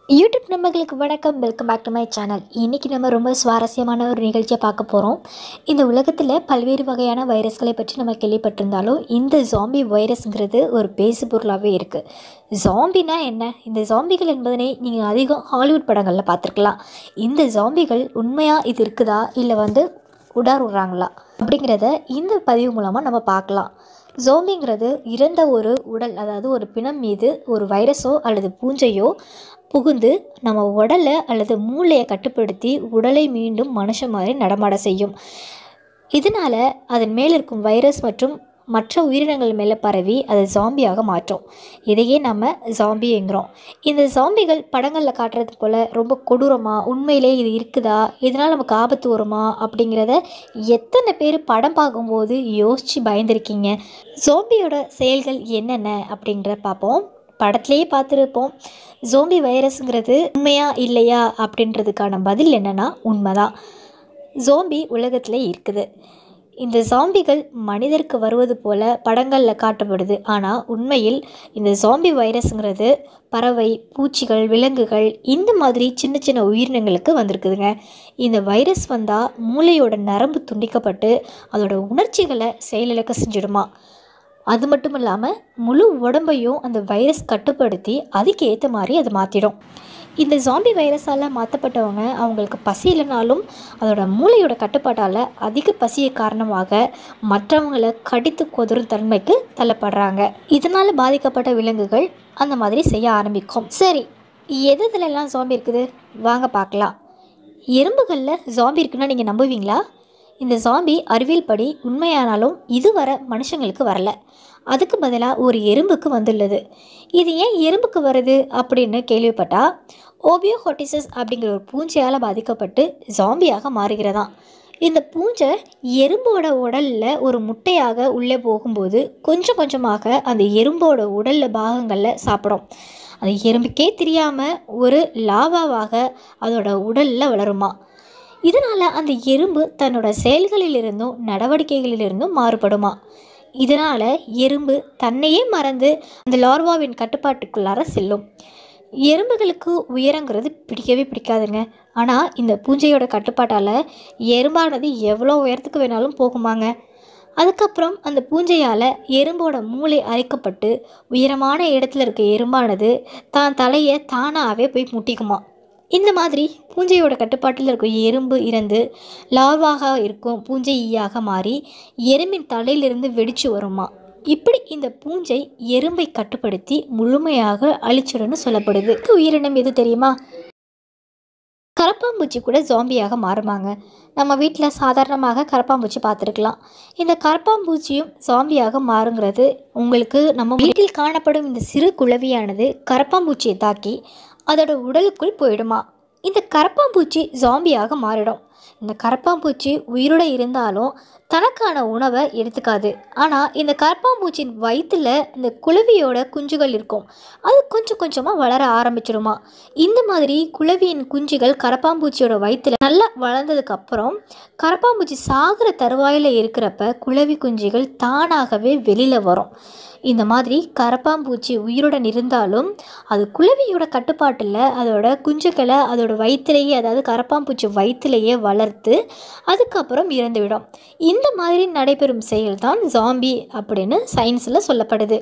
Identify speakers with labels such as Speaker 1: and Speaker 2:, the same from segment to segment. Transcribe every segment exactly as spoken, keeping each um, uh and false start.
Speaker 1: YouTube நண்பர்களுக்கு வணக்கம். Welcome back to my channel. இன்றைக்கி நம்ம ரொம்ப சுவாரஸ்யமான ஒரு நிகழ்ச்சியை பார்க்க போகிறோம். இந்த உலகத்தில் பல்வேறு வகையான வைரஸ்களை பற்றி நம்ம கேள்விப்பட்டிருந்தாலும் இந்த ஜாம்பி வைரஸ்ங்கிறது ஒரு பேசு பொருளாகவே இருக்குது. ஜாம்பினா என்ன? இந்த ஜாம்பிகள் என்பதனை நீங்கள் அதிகம் ஹாலிவுட் படங்களில் பார்த்துருக்கலாம். இந்த ஜாம்பிகள் உண்மையாக இது இருக்குதா இல்லை வந்து உடார் விடுறாங்களா அப்படிங்கிறத இந்த பதிவு மூலமாக நம்ம பார்க்கலாம். ஜோம்பிங்கிறது இறந்த ஒரு உடல், அதாவது ஒரு பிணம் மீது ஒரு வைரஸோ அல்லது பூஞ்சையோ புகுந்து நம்ம உடலை அல்லது மூளையை கட்டுப்படுத்தி உடலை மீண்டும் மனுஷன் மாதிரி நடமாட செய்யும். இதனால் அதன் மேல் இருக்கும் வைரஸ் மற்றும் மற்ற உயிரினங்கள் மேலே பரவி அதை ஜாம்பியாக மாற்றும். இதையே நம்ம ஜாம்பிங்கிறோம். இந்த ஜாம்பிகள் படங்களில் காட்டுறது போல் ரொம்ப கொடூரமாக உண்மையிலே இது இருக்குதா, இதனால் நமக்கு ஆபத்து வருமா அப்படிங்கிறத எத்தனை பேர் படம் பார்க்கும்போது யோசித்து பயந்துருக்கீங்க? ஜாம்பியோட செயல்கள் என்னென்ன அப்படிங்கிறத பார்ப்போம். படத்துலேயே பார்த்துருப்போம். ஜோம்பி வைரஸுங்கிறது உண்மையா இல்லையா அப்படின்றதுக்கான பதில் என்னென்னா உண்மைதான். ஜோம்பி உலகத்தில் இருக்குது. இந்த ஜாம்பிகள் மனிதருக்கு வருவது போல் படங்களில் காட்டப்படுது. ஆனால் உண்மையில் இந்த ஜாம்பி வைரஸுங்கிறது பறவை, பூச்சிகள், விலங்குகள் இந்த மாதிரி சின்ன சின்ன உயிரினங்களுக்கு வந்திருக்குதுங்க. இந்த வைரஸ் வந்தால் மூளையோட நரம்பு துண்டிக்கப்பட்டு அதோட உணர்ச்சிகளை செயலிழக்க செஞ்சிடுமா. அது மட்டும் இல்லாமல் முழு உடம்பையும் அந்த வைரஸ் கட்டுப்படுத்தி அதுக்கு ஏற்ற மாதிரி அதை மாற்றிடும். இந்த ஜாம்பி வைரஸால் மாற்றப்பட்டவங்க அவங்களுக்கு பசி இல்லைனாலும் அதோட மூளையோட கட்டுப்பாட்டால் அதிக பசியை காரணமாக மற்றவங்களை கடித்து கொதறும் தன்மைக்கு தள்ளப்படுறாங்க. இதனால் பாதிக்கப்பட்ட விலங்குகள் அந்த மாதிரி செய்ய ஆரம்பிக்கும். சரி, எது இதிலெல்லாம் ஜாம்பி இருக்குது வாங்க பார்க்கலாம். எறும்புகளில் ஜாம்பி இருக்குன்னா நீங்கள் நம்புவீங்களா? இந்த ஜாம்பி அறிவியல் படி உண்மையானாலும் இதுவரை மனுஷங்களுக்கு வரல. அதுக்கு பதிலாக ஒரு எறும்புக்கு வந்துள்ளது. இது ஏன் எறும்புக்கு வருது அப்படின்னு கேள்விப்பட்டால் ஓபியோஹோட்டிசஸ் அப்படிங்கிற ஒரு பூஞ்சையால் பாதிக்கப்பட்டு ஜாம்பியாக மாறுகிறதாம். இந்த பூஞ்சை எறும்போட உடலில் ஒரு முட்டையாக உள்ளே போகும்போது கொஞ்சம் கொஞ்சமாக அந்த எறும்போட உடலில் பாகங்களில் சாப்பிடும். அந்த எறும்புக்கே தெரியாமல் ஒரு லாவாவாக அதோட உடலில் வளருமா. இதனால் அந்த எறும்பு தன்னோட செயல்களிலிருந்தும் நடவடிக்கைகளிலிருந்தும் மாறுபடுமா. இதனால் எறும்பு தன்னையே மறந்து அந்த லார்வாவின் கட்டுப்பாட்டுக்குள்ளார செல்லும். எறும்புகளுக்கு உயரங்கிறது பிடிக்கவே பிடிக்காதுங்க. ஆனால் இந்த பூஞ்சையோட கட்டுப்பாட்டால் எறும்பானது எவ்வளோ உயரத்துக்கு வேணாலும் போகுமாங்க. அதுக்கப்புறம் அந்த பூஞ்சையால் எறும்போட மூளை அரைக்கப்பட்டு உயரமான இடத்துல இருக்க எறும்பானது தான் தலையை தானாகவே போய் முட்டிக்குமா. இந்த மாதிரி பூஞ்சையோட கட்டுப்பாட்டில் இருக்கும் எறும்பு இறந்து லாவாக இருக்கும் பூஞ்சை ஈயாக மாறி எறும்பின் தலையிலிருந்து வெடிச்சு வருமா. இப்படி இந்த பூஞ்சை எறும்பை கட்டுப்படுத்தி முழுமையாக அழிச்சிடும்னு சொல்லப்படுது. உயிரினம் எது தெரியுமா? கரப்பாம்பூச்சி கூட ஜாம்பியாக மாறுமாங்க. நம்ம வீட்டில் சாதாரணமாக கரப்பாம்பூச்சி பார்த்துருக்கலாம். இந்த கரப்பாம்பூச்சியும் ஜாம்பியாக மாறுங்கிறது உங்களுக்கு நம்ம வீட்டில் காணப்படும் இந்த சிறு குளவியானது கரப்பாம்பூச்சியை தாக்கி அதோட உடலுக்குள் போயிடுமா. இந்த கரப்பாம்பூச்சி ஜாம்பியாக மாறிடும். இந்த கரப்பாம்பூச்சி உயிரோடு இருந்தாலும் தனக்கான உணவை எடுத்துக்காது. ஆனால் இந்த கரப்பாம்பூச்சியின் வயிற்றில் இந்த குளவியோட குஞ்சுகள் இருக்கும். அது கொஞ்சம் கொஞ்சமாக வளர ஆரம்பிச்சிடுமா. இந்த மாதிரி குளவியின் குஞ்சுகள் கரப்பாம்பூச்சியோட வயிற்றில் நல்லா வளர்ந்ததுக்கப்புறம் கரப்பாம்பூச்சி சாகிற தருவாயில் இருக்கிறப்ப குளவி குஞ்சுகள் தானாகவே வெளியில் வரும். இந்த மாதிரி கரப்பாம்பூச்சி உயிருடன் இருந்தாலும் அது குளவியோட கட்டுப்பாட்டில் அதோட குஞ்சுகளை அதோட வயிற்றிலேயே, அதாவது கரப்பாம்பூச்சி வயிற்றிலேயே வளர்த்து அதுக்கப்புறம் இறந்துவிடும். இந்த மாதிரி நடைபெறும் செயல்தான் ஜாம்பி அப்படின்னு சயின்ஸில் சொல்லப்படுது.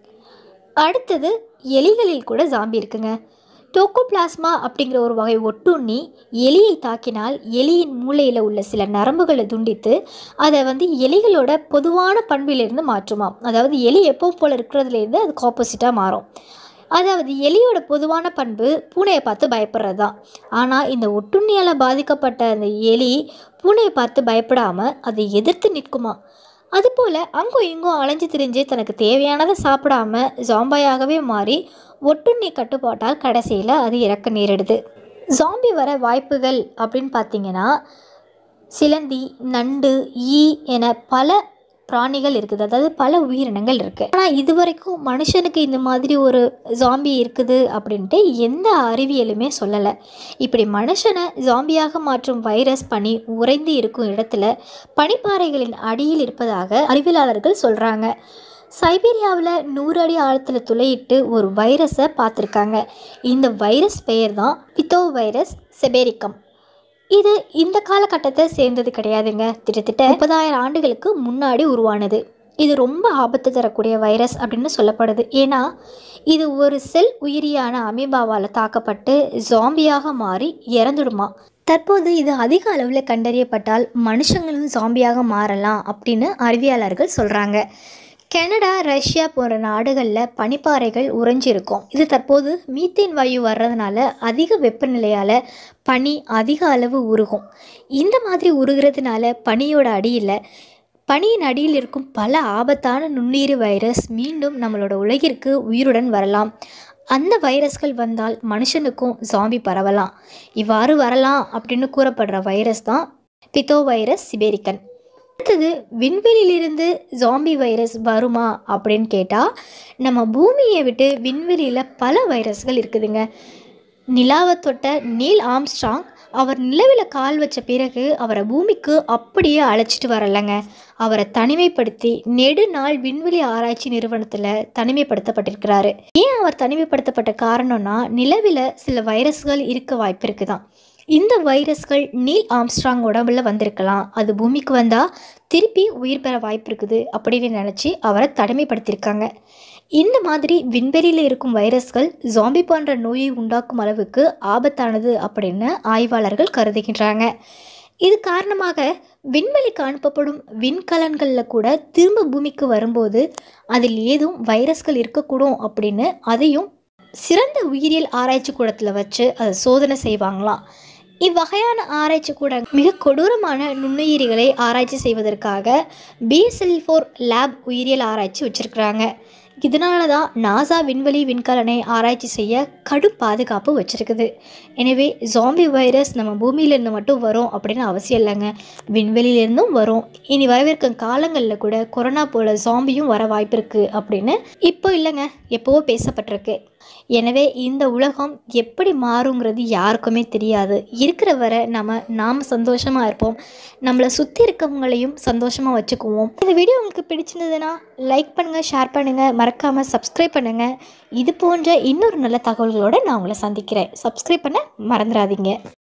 Speaker 1: அடுத்தது எலிகளில் கூட ஜாம்பி இருக்குங்க. டோகோபிளாஸ்மா அப்படிங்கிற ஒரு வகை ஒட்டுண்ணி எலியை தாக்கினால் எலியின் மூளையில் உள்ள சில நரம்புகளை துண்டித்து அதை வந்து எலிகளோட பொதுவான பண்பிலிருந்து மாற்றுமாம். அதாவது எலி எப்போ போல் இருக்கிறதுலேருந்து அதுக்கு ஆப்போசிட்டாக மாறும். அதாவது எலியோட பொதுவான பண்பு பூனையை பார்த்து பயப்படுறது தான். ஆனால் இந்த ஒட்டுண்ணியால் பாதிக்கப்பட்ட அந்த எலி பூனையை பார்த்து பயப்படாமல் அதை எதிர்த்து நிற்குமா. அதுபோல் அங்கும் இங்கும் அலைஞ்சு திரிஞ்சு தனக்கு தேவையானதை சாப்பிடாம ஜாம்பியாகவே மாறி ஒட்டுண்ணி கட்டுப்பாட்டால் கடைசியில் அது இறக்க நேரிடுது. ஜாம்பி வர வாய்ப்புகள் அப்படின்னு பார்த்தீங்கன்னா சிலந்தி, நண்டு, ஈ என பல பிராணிகள் இருக்குது. அதாவது பல உயிரினங்கள் இருக்குது. ஆனால் இது வரைக்கும் மனுஷனுக்கு இந்த மாதிரி ஒரு ஜாம்பி இருக்குது அப்படின்ட்டு எந்த அறிவியலுமே சொல்லலை. இப்படி மனுஷனை ஜாம்பியாக மாற்றும் வைரஸ் பனி உறைந்து இருக்கும் இடத்துல பனிப்பாறைகளின் அடியில் இருப்பதாக அறிவியலாளர்கள் சொல்கிறாங்க. சைபீரியாவில் நூறு அடி ஆழத்தில் துளையிட்டு ஒரு வைரஸை பார்த்துருக்காங்க. இந்த வைரஸ் பெயர் தான் பித்தோ வைரஸ் செபேரிக்கம். இது இந்த காலகட்டத்தை சேர்ந்தது கிடையாதுங்க. கிட்டத்தட்ட முப்பதாயிரம் ஆண்டுகளுக்கு முன்னாடி உருவானது. இது ரொம்ப ஆபத்து தரக்கூடிய வைரஸ் அப்படின்னு சொல்லப்படுது. ஏன்னா இது ஒரு செல் உயிரியான அமீபாவால் தாக்கப்பட்டு ஜாம்பியாக மாறி இறந்துடுமா. தற்போது இது அதிக அளவில் கண்டறியப்பட்டால் மனுஷங்களும் ஜாம்பியாக மாறலாம் அப்படின்னு அறிவியலாளர்கள் சொல்கிறாங்க. கனடா, ரஷ்யா போன்ற நாடுகளில் பனிப்பாறைகள் உறைஞ்சிருக்கும். இது தற்போது மீத்தேன் வாயு வர்றதுனால அதிக வெப்பநிலையால் பனி அதிக அளவு உருகும். இந்த மாதிரி உருகிறதுனால பனியோட அடியில் பனியின் அடியில் இருக்கும் பல ஆபத்தான நுண்ணுயிரி வைரஸ் மீண்டும் நம்மளோட உலகிற்கு உயிருடன் வரலாம். அந்த வைரஸ்கள் வந்தால் மனுஷனுக்கும் ஜாம்பி பரவலாம். இவ்வாறு வரலாம் அப்படின்னு கூறப்படுற வைரஸ் தான் பித்தோ வைரஸ் சிபேரிக்கன். அடுத்தது, விண்வெளியிலிருந்து ஜாம்பி வைரஸ் வருமா அப்படின்னு கேட்டால், நம்ம பூமியை விட்டு விண்வெளியில் பல வைரஸ்கள் இருக்குதுங்க. நிலாவை தொட்ட நீல் ஆம்ஸ்ட்ராங் அவர் நிலவில் கால் வச்ச பிறகு அவரை பூமிக்கு அப்படியே அழைச்சிட்டு வரலைங்க. அவரை தனிமைப்படுத்தி நெடுநாள் விண்வெளி ஆராய்ச்சி நிறுவனத்தில் தனிமைப்படுத்தப்பட்டிருக்கிறாரு. ஏன் அவர் தனிமைப்படுத்தப்பட்ட காரணம்னா, நிலவில் சில வைரஸ்கள் இருக்க வாய்ப்பு இருக்குதான். இந்த வைரஸ்கள் நீல் ஆம்ஸ்ட்ராங் உடம்புல வந்திருக்கலாம். அது பூமிக்கு வந்தால் திருப்பி உயிர் பெற வாய்ப்பு இருக்குது அப்படின்னு நினச்சி அவரை தனிமைப்படுத்தியிருக்காங்க. இந்த மாதிரி விண்வெளியில் இருக்கும் வைரஸ்கள் ஜாம்பி போன்ற நோயை உண்டாக்கும் அளவுக்கு ஆபத்தானது அப்படின்னு ஆய்வாளர்கள் கருதுகின்றாங்க. இது காரணமாக விண்வெளிக்கு அனுப்பப்படும் விண்கலன்களில் கூட திரும்ப பூமிக்கு வரும்போது அதில் ஏதும் வைரஸ்கள் இருக்கக்கூடும் அப்படின்னு அதையும் சிறந்த உயிரியல் ஆராய்ச்சி கூடத்தில் வச்சு அதை சோதனை செய்வாங்களாம். இவ்வகையான ஆராய்ச்சி கூட மிக கொடூரமான நுண்ணுயிரிகளை ஆராய்ச்சி செய்வதற்காக பிஎஸ்எல் ஃபோர் லேப் உயிரியல் ஆராய்ச்சி வச்சுருக்கிறாங்க. இதனால தான் நாசா விண்வெளி விண்கலனை ஆராய்ச்சி செய்ய கடும் பாதுகாப்பு வச்சுருக்குது. எனவே ஜாம்பி வைரஸ் நம்ம பூமியிலேருந்து மட்டும் வரும் அப்படின்னு அவசியம் இல்லைங்க, விண்வெளியிலேருந்தும் வரும். இனி வரவிருக்கும் காலங்களில் கூட கொரோனா போல் ஜாம்பியும் வர வாய்ப்பு இருக்குது அப்படின்னு இப்போ இல்லைங்க, எப்போவோ பேசப்பட்டிருக்கு. எனவே இந்த உலகம் எப்படி மாறுங்கிறது யாருக்குமே தெரியாது. இருக்கிற வரை நம்ம நாம் சந்தோஷமாக இருப்போம், நம்மளை சுற்றி இருக்கவங்களையும் சந்தோஷமாக வச்சுக்குவோம். இந்த வீடியோ உங்களுக்கு பிடிச்சிருந்ததுன்னா லைக் பண்ணுங்கள், ஷேர் பண்ணுங்கள், மறக்காமல் சப்ஸ்கிரைப் பண்ணுங்கள். இது போன்ற இன்னொரு நல்ல தகவல்களோடு நான் உங்களை சந்திக்கிறேன். சப்ஸ்கிரைப் பண்ண மறந்துடாதீங்க.